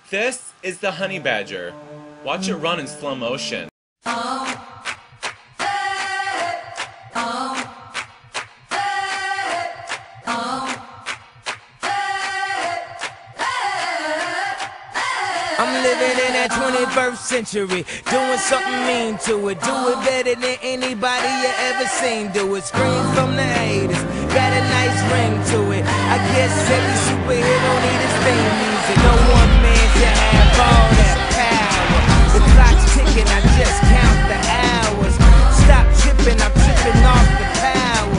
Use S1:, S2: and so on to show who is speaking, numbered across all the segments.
S1: This is the honey badger. Watch it run in slow motion.
S2: I'm living in that 21st century, doing something mean to it. Do it better than anybody you ever seen do it. Scream from the haters, got a nice ring to it. I guess every superhero need his theme music. No one man should have all that power. The clock's ticking, I just count the hours. Stop tripping, I'm tripping off the power.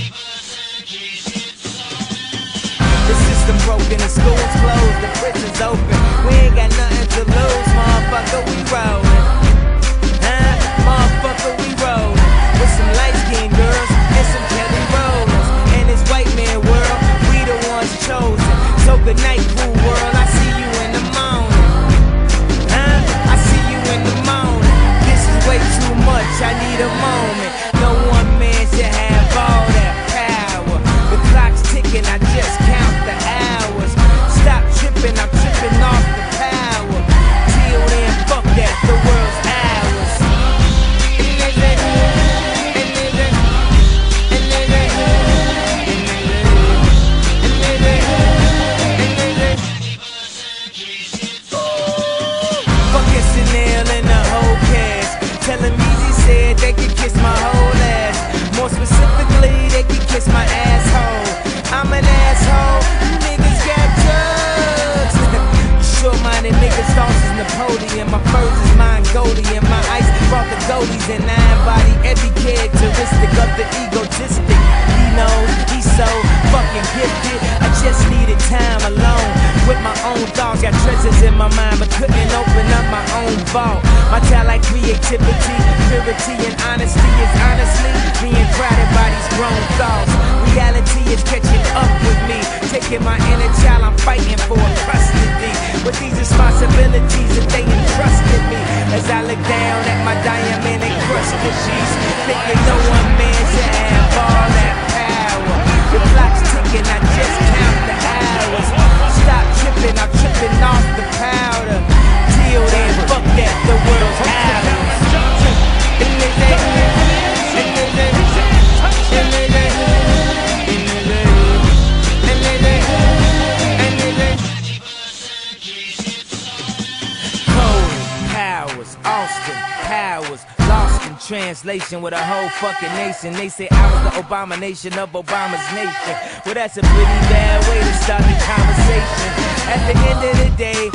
S2: The system broken, the school's closed, the prison's open. We ain't got nothing to lose, motherfucker, we rollin'. Motherfucker, we rollin'. With some light-skinned girls and some Kelly Rollins. In this white man world, we the ones chosen. So good night, cool world, I see you in the morning. I see you in the morning. This is way too much, I need a moment. No one man should have all that power. The clock's ticking, I just count the hours. Stop tripping, I'm tripping off the power. Till then, fuck that, the world's ours. Fucking Chanel and the whole cast. Telling me he said they could kiss my whole ass. More specifically, they could kiss my asshole. I'm an asshole, you niggas got drugs. Short-minded niggas, thoughts is Napoleon. My furs is Mongolian. My ice brought the goldies and I embody every characteristic of the egotistic. He knows he's so fucking gifted. I just needed time alone with my own thoughts. Got treasures in my mind but couldn't open up my own vault. My talent, creativity, purity, and honesty is honestly being crowded by these grown thoughts. Reality is catching up with me, taking my inner child, I'm fighting for custody. With these responsibilities that they entrusted me, as I look down at my diamond encrusted sheets, thinking no one man should have all that power. The clock's ticking, I just count the hours. Stop tripping, I'm tripping off the powder. Till then, fuck that, the world's ours. Austin Powers, lost in translation with a whole fucking nation. They say I was the abomination of Obama's nation. Well, that's a pretty bad way to start the conversation. At the end of the day,